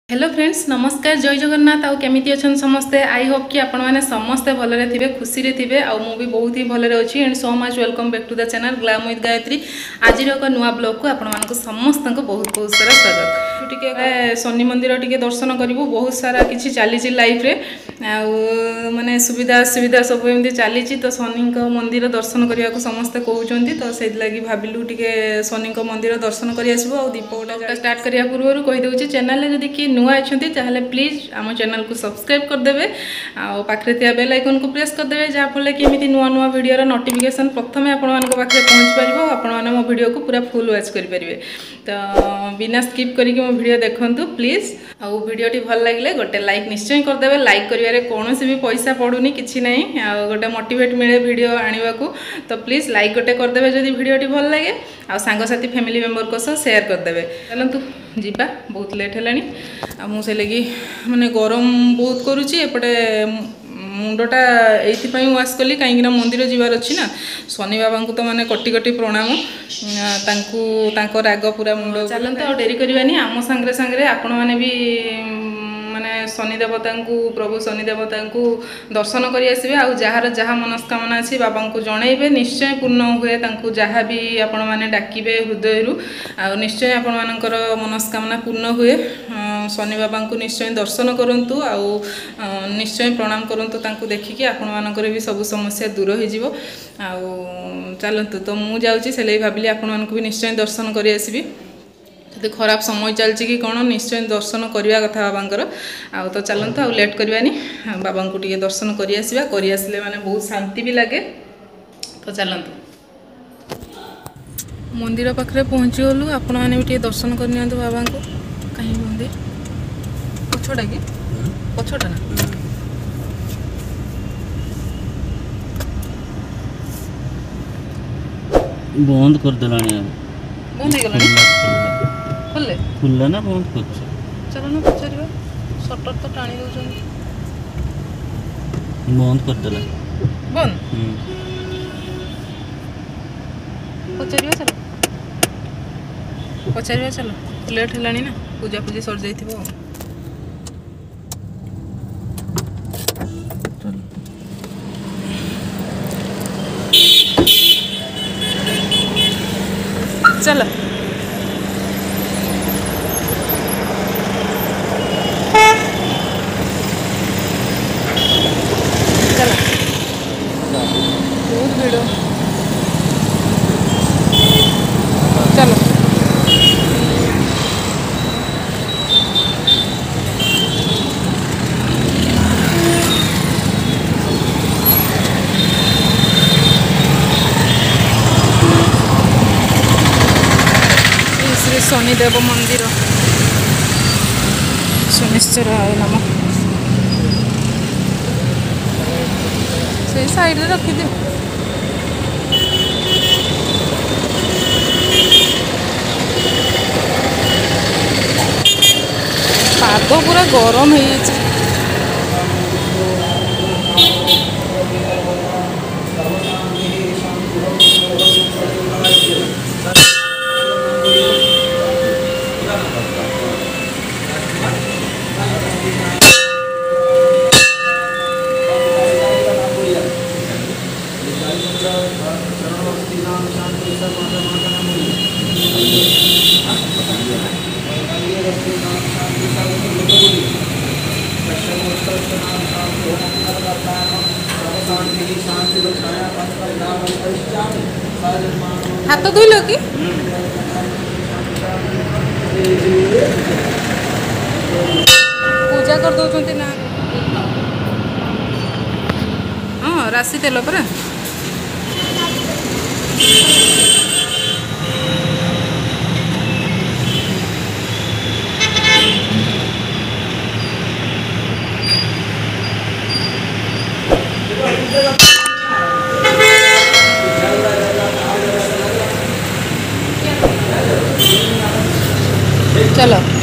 hello friends नमस्कार जय जगन्नाथ आउ केमिति अछन समस्ते आई होप कि आपण माने समस्ते भलरे थिबे खुशी रे थिबे आउ मु भी बहुत ही भलरे अछि and so much welcome back to the channel glam with Gayatri आज रो एक नुवा ब्लॉग को आपण मानको समस्त को बहुत बहुत सारा स्वागत टिके शनि मंदिर टिके दर्शन करिवो बहुत सारा किछि चाली छि लाइफ रे आउ माने सुविधा सुविधा सब एमती चाली छि तो शनि को मंदिर दर्शन करिया को समस्त कहउचंती तो सेद लागि भाबिलु टिके शनि को मंदिर दर्शन करि आसीबो आउ दीपटा स्टार्ट करिया पूर्व कहि दउछि चैनल रे जदी कि नुआ अच्छे ताहले प्लीज आम चैनल को सब्सक्राइब करदे आउ पाखे थी बेल आइकन को प्रेस करदे जहाँफल कि एमती नुआ नुआ वीडियो नोटिफिकेशन प्रथम आपण पाखे पहुँच पार आपण मो वीडियो को पूरा फुल वॉच करेंगे तो बिना स्किप करके मो वीडियो देखंतु प्लीज आउ वीडियोटी भल लगे गोटे लाइक निश्चय करदे लाइक करिवारे कौन भी पैसा पड़ूनी किसी ना गोटे मोटिवेट मिले वीडियो आने को तो प्लीज लाइक गोटे करदे जदि वीडियोटी भल लगे आ सांगसाथी फैमिली मेंबर को सह शेयर करदे चलतु जीवा बहुत लेट है मुझे लगी माने गरम बहुत करुच्ची एपटे मुंडटा ये वाश कली कहीं मंदिर जीवार अच्छी ना शनि बाबा को तो माने कटी कटी प्रणाम तांको राग पूरा मुंड चलते और डेरी करवानी आम सांगे सांगे आपण मैंने भी माने शनि देवता को प्रभु शनि देवता को दर्शन करी आसबे आउ जार जहाँ मनस्कामना अच्छी बाबा को जनइबे निश्चय पूर्ण हुए तांको जहाँ भी आपण माने डाकिबे हृदय आ निश्चय आपण मानकर मनस्कामना पूर्ण हुए शनि बाबा को निश्चय दर्शन करंतु आउ निश्चय प्रणाम करंतु तांको देखिकी आपण मानकर भी सब समस्या दूर हो जिवो आउ चलतु तो मु जाउची से लई भाबिली आपण मानको भी निश्चय दर्शन करी आसीबी जब खराब समय चलती कि कौन निश्चय दर्शन करवा कथा बाबांकर आउ तो चलते आउ लेट करवानी बाबा को टे दर्शन करिए माने बहुत शांति भी लगे तो चलतु मंदिर पाखे पहुँची गलु आपण मैंने भी टे दर्शन करनी बाबा को कहीं मंदिर पछटा कि पछटा ना बंद कर देलानी बंद हो गलानी खोले खुल्ला ना बंद कर चलो ना पचार सटर तो टाणी दौरान बंद कर देला बंद पचार चलो पचार चलो लेट है ना पूजा पूजी सर जाइए चलो चलो श्री शनिदेव मंदिर शनिश्चर नम से साइड रखी दियो पाग पूरा गरम है हाथ धोल कि पूजा कर दौरान ना हाँ राशि तेल परा चलो